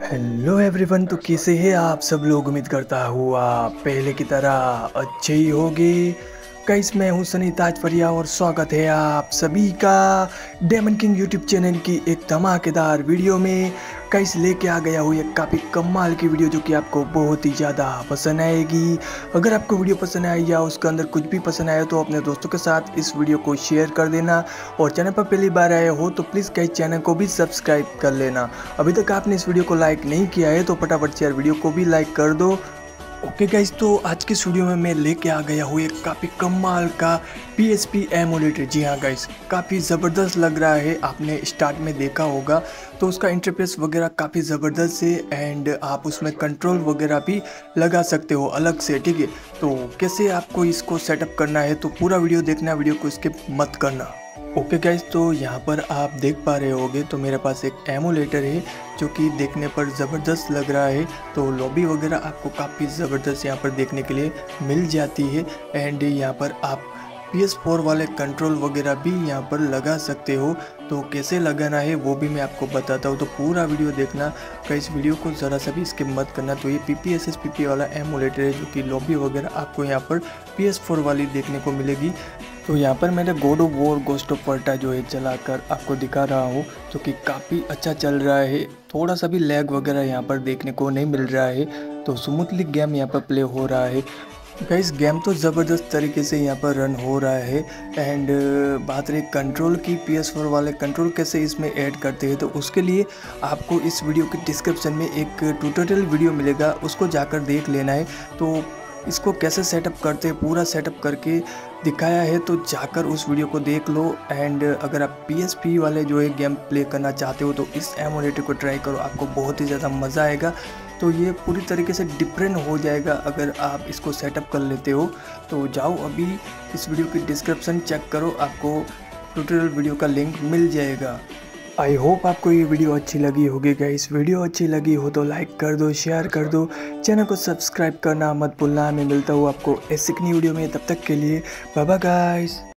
Hello everyone, तो कैसे हैं आप सब लोग। उम्मीद करता हूँ आप पहले की तरह अच्छे ही होंगे। गाइस, मैं हूँ सनी ताजफरिया और स्वागत है आप सभी का डेमन किंग यूट्यूब चैनल की एक धमाकेदार वीडियो में। गाइस, लेके आ गया हूँ एक काफ़ी कमाल की वीडियो जो कि आपको बहुत ही ज़्यादा पसंद आएगी। अगर आपको वीडियो पसंद आई या उसके अंदर कुछ भी पसंद आया तो अपने दोस्तों के साथ इस वीडियो को शेयर कर देना। और चैनल पर पहली बार आए हो तो प्लीज़ गाइस चैनल को भी सब्सक्राइब कर लेना। अभी तक आपने इस वीडियो को लाइक नहीं किया है तो फटाफट से यार वीडियो को भी लाइक कर दो। ओके गाइस, तो आज के वीडियो में मैं लेके आ गया हूँ एक काफ़ी कमाल का PSP एमुलेटर। जी हाँ गाइस, काफ़ी ज़बरदस्त लग रहा है। आपने स्टार्ट में देखा होगा तो उसका इंटरफेस वगैरह काफ़ी ज़बरदस्त है एंड आप उसमें कंट्रोल वगैरह भी लगा सकते हो अलग से। ठीक है, तो कैसे आपको इसको सेटअप करना है तो पूरा वीडियो देखना, वीडियो को स्किप मत करना। ओके गाइस, तो यहाँ पर आप देख पा रहे होगे तो मेरे पास एक एमुलेटर है जो कि देखने पर ज़बरदस्त लग रहा है। तो लॉबी वगैरह आपको काफ़ी ज़बरदस्त यहाँ पर देखने के लिए मिल जाती है एंड यहाँ पर आप PS4 वाले कंट्रोल वगैरह भी यहाँ पर लगा सकते हो। तो कैसे लगाना है वो भी मैं आपको बताता हूँ, तो पूरा वीडियो देखना। इस वीडियो को ज़रा सा भी स्किप मत करना। तो ये PPSSPP वाला एमुलेटर है जो कि लॉबी वगैरह आपको यहाँ पर PS4 वाली देखने को मिलेगी। तो यहाँ पर मैंने God of War Ghost of Sparta जो है चलाकर आपको दिखा रहा हूँ जो कि काफ़ी अच्छा चल रहा है। थोड़ा सा भी लैग वगैरह यहाँ पर देखने को नहीं मिल रहा है, तो स्मूथली गेम यहाँ पर प्ले हो रहा है। गाइस, गेम तो ज़बरदस्त तरीके से यहाँ पर रन हो रहा है एंड बात रही कंट्रोल की, PS4 वाले कंट्रोल कैसे इसमें ऐड करते हैं तो उसके लिए आपको इस वीडियो के डिस्क्रिप्शन में एक ट्यूटोरियल वीडियो मिलेगा, उसको जाकर देख लेना है। तो इसको कैसे सेटअप करते हैं पूरा सेटअप करके दिखाया है, तो जाकर उस वीडियो को देख लो। एंड अगर आप PSP वाले जो है गेम प्ले करना चाहते हो तो इस एमुलेटर को ट्राई करो, आपको बहुत ही ज़्यादा मज़ा आएगा। तो ये पूरी तरीके से डिफरेंट हो जाएगा अगर आप इसको सेटअप कर लेते हो। तो जाओ अभी इस वीडियो की डिस्क्रिप्शन चेक करो, आपको ट्यूटोरियल वीडियो का लिंक मिल जाएगा। आई होप आपको ये वीडियो अच्छी लगी होगी गाइस। वीडियो अच्छी लगी हो तो लाइक कर दो, शेयर कर दो, चैनल को सब्सक्राइब करना मत भूलना। मैं मिलता हूँ आपको ऐसी नई वीडियो में, तब तक के लिए बाय बाय गाइस।